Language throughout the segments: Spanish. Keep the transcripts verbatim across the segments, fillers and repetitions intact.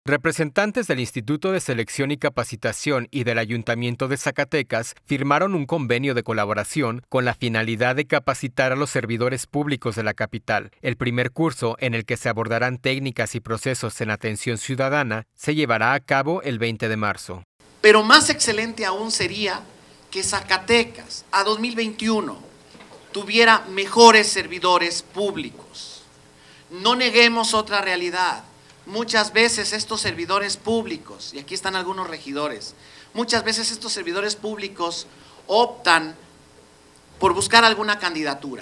Representantes del Instituto de Selección y Capacitación y del Ayuntamiento de Zacatecas firmaron un convenio de colaboración con la finalidad de capacitar a los servidores públicos de la capital. El primer curso, en el que se abordarán técnicas y procesos en atención ciudadana, se llevará a cabo el veinte de marzo. Pero más excelente aún sería que Zacatecas, a dos mil veintiuno, tuviera mejores servidores públicos. No neguemos otra realidad. Muchas veces estos servidores públicos, y aquí están algunos regidores, muchas veces estos servidores públicos optan por buscar alguna candidatura.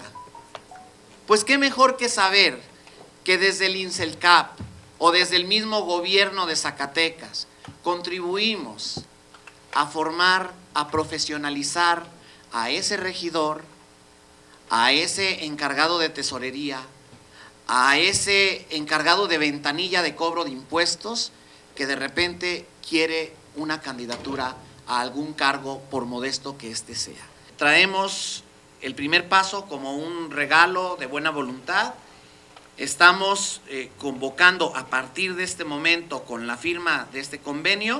Pues qué mejor que saber que desde el INSELCAP o desde el mismo gobierno de Zacatecas contribuimos a formar, a profesionalizar a ese regidor, a ese encargado de tesorería, a ese encargado de ventanilla de cobro de impuestos que de repente quiere una candidatura a algún cargo por modesto que éste sea. Traemos el primer paso como un regalo de buena voluntad. Estamos eh, convocando a partir de este momento, con la firma de este convenio,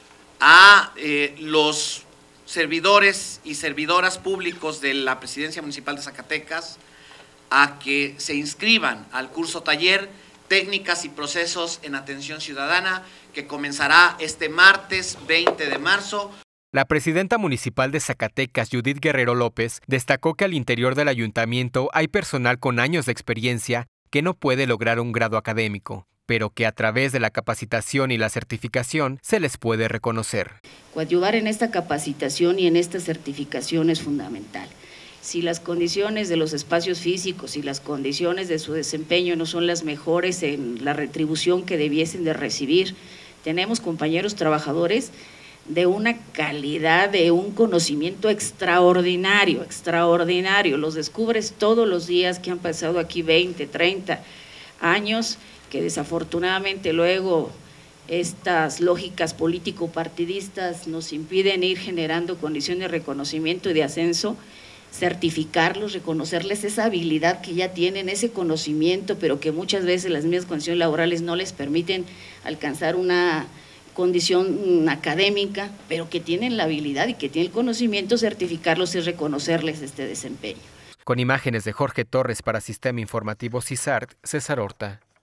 a eh, los servidores y servidoras públicos de la Presidencia Municipal de Zacatecas a que se inscriban al curso taller Técnicas y Procesos en Atención Ciudadana, que comenzará este martes veinte de marzo. La presidenta municipal de Zacatecas, Judith Guerrero López, destacó que al interior del ayuntamiento hay personal con años de experiencia que no puede lograr un grado académico, pero que a través de la capacitación y la certificación se les puede reconocer. Coadyuvar en esta capacitación y en esta certificación es fundamental. Si las condiciones de los espacios físicos y las condiciones de su desempeño no son las mejores en la retribución que debiesen de recibir, tenemos compañeros trabajadores de una calidad, de un conocimiento extraordinario, extraordinario. Los descubres todos los días que han pasado aquí veinte, treinta años, que desafortunadamente luego estas lógicas político-partidistas nos impiden ir generando condiciones de reconocimiento y de ascenso, certificarlos, reconocerles esa habilidad que ya tienen, ese conocimiento, pero que muchas veces las mismas condiciones laborales no les permiten alcanzar una condición académica, pero que tienen la habilidad y que tienen el conocimiento, certificarlos es reconocerles este desempeño. Con imágenes de Jorge Torres para Sistema Informativo CISART, César Horta.